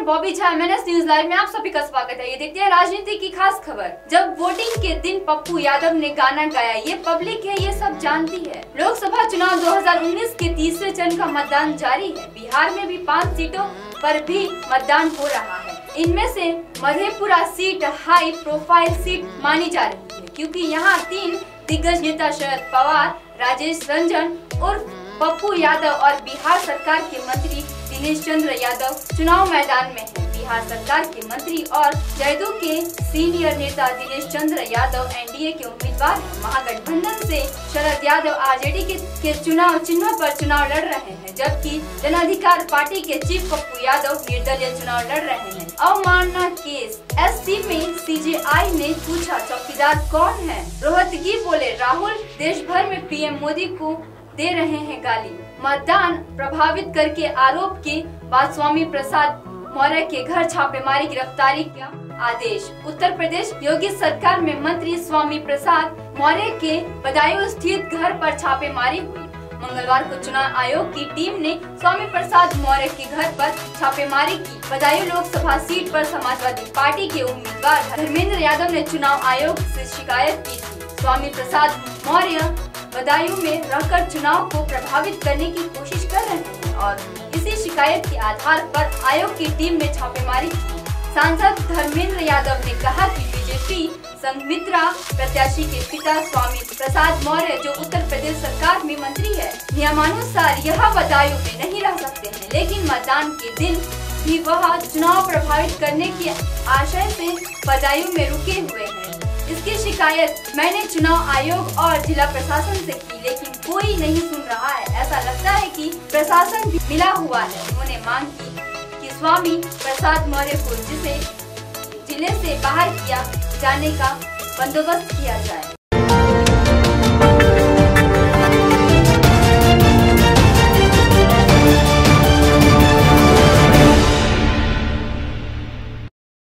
Bobby Jha, MNS news live में आप सभी का स्वागत है। ये देखते हैं राजनीति की खास खबर। जब वोटिंग के दिन पप्पू यादव ने गाना गाया, ये पब्लिक है, ये सब जानती है। लोकसभा चुनाव 2019 के तीसरे चरण का मतदान जारी है। बिहार में भी 5 सीटों पर भी मतदान हो रहा है। इनमें से Madhepura seat high profile seat मानी जा रही है, क्योंकि यहाँ 3 दिग्गज नेता शरद पवार, राजेश रंजन उर्फ पप्पू यादव और बिहार सरकार के मंत्री दिनेश चंद्र यादव चुनाव मैदान में हैं। बिहार सरकार के मंत्री और जदयू के सीनियर नेता दिनेश चंद्र यादव एनडीए के उम्मीदवार हैं। महागठबंधन से शरद यादव आरजेडी के चुनाव चिन्ह पर चुनाव लड़ रहे हैं, जबकि जन अधिकार पार्टी के चीफ पप्पू यादव निर्दलीय चुनाव लड़ रहे हैं। अवमानना केस एससी में सीजेआई ने पूछा, चौकीदार कौन है? रोहतगी बोले, राहुल देश भर में पीएम मोदी को दे रहे हैं गाली। मतदान प्रभावित करके आरोप के बाद स्वामी प्रसाद मौर्य के घर छापेमारी गिरफ्तारी का आदेश। उत्तर प्रदेश योगी सरकार में मंत्री स्वामी प्रसाद मौर्य के बदायूं स्थित घर पर छापेमारी हुई। मंगलवार को चुनाव आयोग की टीम ने स्वामी प्रसाद मौर्य के घर पर छापेमारी की। बदायूं लोकसभा सीट पर समाजवादी पार्टी के उम्मीदवार धर्मेंद्र यादव ने चुनाव आयोग से शिकायत की थी। स्वामी प्रसाद मौर्य बदायूं में रहकर चुनाव को प्रभावित करने की कोशिश कर रहे हैं और इसी शिकायत के आधार पर आयोग की टीम ने छापेमारी की। सांसद धर्मेंद्र यादव ने कहा कि बीजेपी संघमित्रा प्रत्याशी के पिता स्वामी प्रसाद मौर्य, जो उत्तर प्रदेश सरकार में मंत्री है, नियमानुसार यह बदायूं में नहीं रह सकते हैं, लेकिन मतदान के दिन भी वह चुनाव प्रभावित करने के आशय से बदायूं में रुके हुए हैं। इसकी शिकायत मैंने चुनाव आयोग और जिला प्रशासन से की, लेकिन कोई नहीं सुन रहा है। ऐसा लगता है कि प्रशासन भी मिला हुआ है। उन्होंने मांग की कि स्वामी प्रसाद मौर्य को जिले से बाहर किया जाने का बंदोबस्त किया जाए।